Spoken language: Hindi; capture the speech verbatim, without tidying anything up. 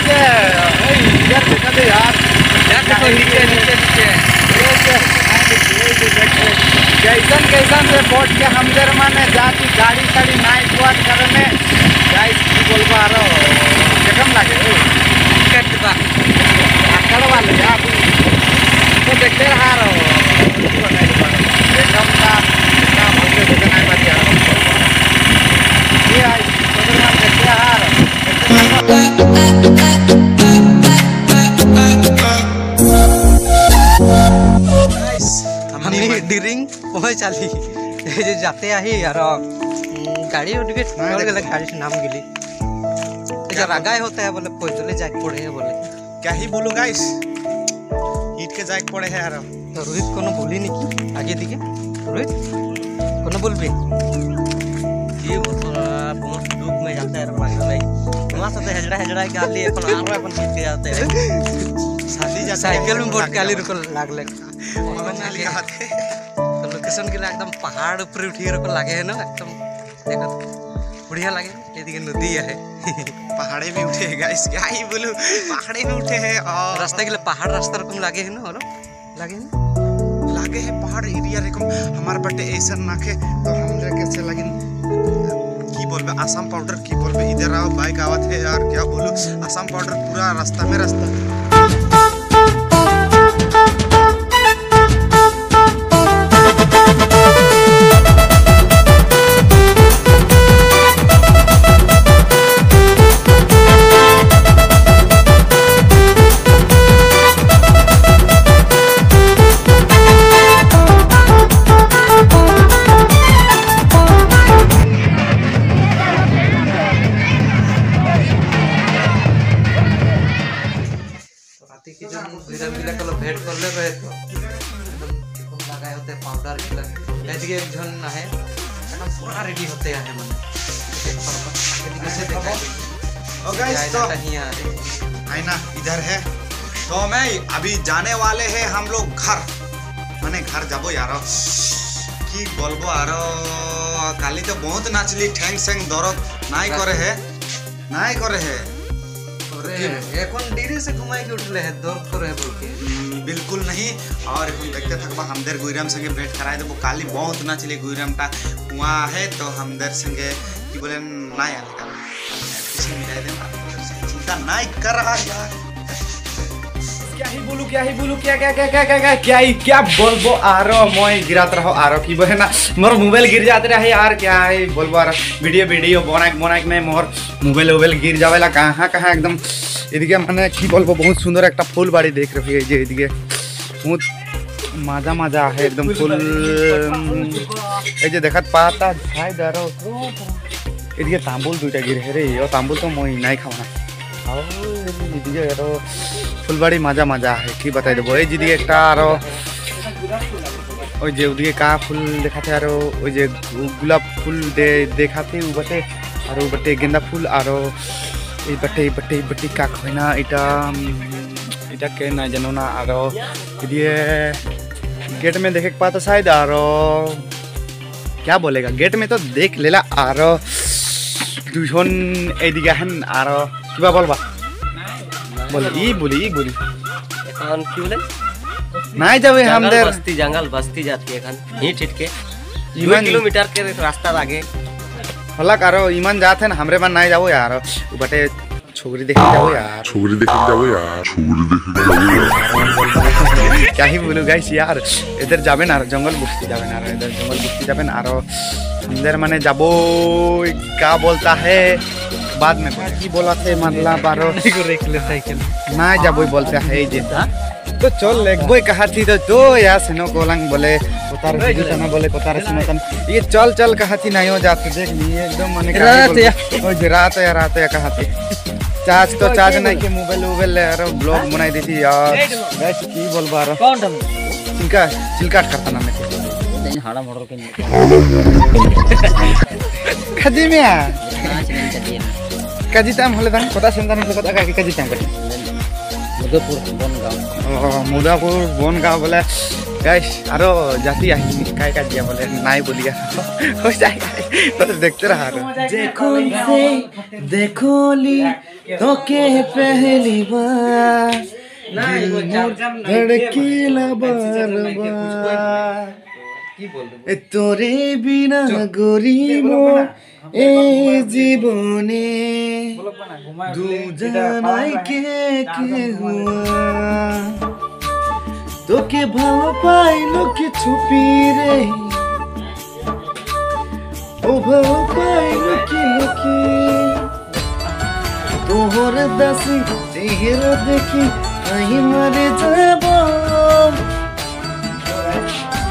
के इधर देखा दे यार नीचे नीचे नीचे कैसन कैसन से बोट के हम जर माने जाती गाड़ी साड़ी नाइट वाट करने गाइस की बोलबा आरो केकम लागे टिकट बा आकड़ वाले यार तो देखते रहा रो एकदम का ना मुझे देखना है बात यार ये आई तो हम देखते रहा रो गाइस हमने डिरिंग पहुंच चाली जे जाते आहे यार गाड़ी उठके और गले गाड़ी से नाम गिली जब रागाय होता है बोले पैदल जाके पड़े है बोले क्या ही बोलूं गाइस ईट के जाके पड़े है यार तो रोहित कोनो बोली नहीं की आगे दिखे रोहित कोनो बोलबे ये बहुत दुख में जाता है पागल नहीं वहां से हेजड़ा हेजड़ा गाली अपन आरो अपन पीछे जाते हैं साली जा साइकिल में बोट गाली रुक लागले अपन गाली आते तो लोकेशन के एकदम पहाड़ ऊपर उठी रुक लागे है ना एकदम देखो बढ़िया लगे ये नदी है पहाड़े भी उठे है गाइस क्या ही बोलूं पहाड़े भी उठे हैं और रास्ते के लिए पहाड़ रास्ता रकम लागे है ना और लागे है लागे है पहाड़ एरिया रकम हमारे बटे ऐसा नाखे तो हम कैसे लगिन की बोलबे आसाम पाउडर की बोलबे इधर आओ बाइक आवत है यार क्या बोलूं आसाम पाउडर पूरा रास्ता में रास्ता भेंट कर ले रहे तो एकदम लगाए होते पाउडर के ऐसे एक जन है एकदम पूरा रेडी होते हैं मन कैसे देखा ओ गाइस तो आईना इधर है तो मैं अभी जाने वाले हैं हम लोग घर माने घर जाबो यार की बोलबो आरो काली तो बहुत नाचली ठेंग सेंग दरद नाई करे है नाई करे है এখন ডিরে से घुमाई के उठले है दौड़ करे है बोल के बिल्कुल नहीं और हम देखते थकबा हमदर गुइराम संगे भेंट कराए देबो काली बहुत ना चले गुइराम टा वहां है तो हमदर संगे की बोले ना यार किसी मिलाए दे चिंता नहीं कर रहा यार क्या ही बोलू क्या ही बोलू क्या क्या क्या क्या क्या क्या ही क्या बोलबो आरो मोय गिरात रहो आरो की बहे ना मोर मोबाइल गिर जाते रहे यार क्या है बोलबो आरो वीडियो वीडियो बनाक बनाक में मोर मोबाइल मोबाइल गिर जावेला कहां कहां एकदम এদিকে মানে কি বলবো বহুত সুন্দর একটা ফুল বাড়ি দেখ রহি এই যে এদিকে বহুত মাজা মাজা আছে একদম ফুল এই যে দেখাত পাতা ছাই দারো এদিকে তাম্বুল দুইটা গিরে রে ও তাম্বুল তো মই নাই খাও না আর এদিকে আরো ফুলবাড়ি মাজা মাজা আছে কি বাতাই দেব এই যেদিকে একটা আরো ওই যে ওদিকে কা ফুল দেখাতে আরো ওই যে গোলাপ ফুল দেখাতে উবাতে আর উবাতে গেন্দা ফুল আরো এই बटे बटे बटे का खोना इटा इटा के ना जानो ना आरो ये गेट में देखे पाता शायद आरो क्या बोलेगा गेट में तो देख लेला आरो दुजन एदिगा हन आरो किबा बोलबा बोल ई बोली ई बोली এখন কি বলেন নাই যাবে हमदर बस्ती जंगल बस्ती जाती এখন हिट हिट के दो किलोमीटर के रास्ता लागे हला कारो ईमान जात है ना हमरे मन नहीं जाओ यार बटे छोकरी देख जाओ यार छोकरी देख जाओ यार छोकरी देख जाओ यार क्या ही बोलूं गाइस यार इधर जाबे ना जंगल बस्ती जाबे ना इधर जंगल बस्ती जाबे ना आरो अंदर माने जाबो क्या बोलता है बाद में की बोला थे मतलब बारो रेख ले साइकिल ना जाबो बोलते है जे तो चल लेगबो कहा थी तो तो यार सिनो कोलंग बोले कोतार सुनो बोले कोतार सुनो तन ये चल चल कहा थी नहीं हो जाते देख लिए एकदम माने रात या ओ रात या रात या कहा थी चार्ज तो चार्ज नहीं के मोबाइल मोबाइल यार ब्लॉग बनाई दी थी यार गाइस की बोलबा रो कौन तुम चिलका चिलकाट करता ना मैं नहीं हाड़ा मोटर के खदी में काजी टाइम होले दान पता सेंदा नहीं पता का काजी टाइम कर मुदापुर बनगांव ओ मुदापुर बनगांव बोले गाइस आरो जाती आई काय का दिया बोले नाई बोलिया हो जाएगा तो देखते रहा देखो से देखो ली तो के पहली बार धड़कीला बार बार तोरे बिना गरीबो ए जीवने দুজনাই কে কে হুয়া তোকে ভালো পাইলো কি ছুপি রে ও ভালো পাইলো কি লুকি তোহর দাসি চেহারা দেখি আমি মরে যাব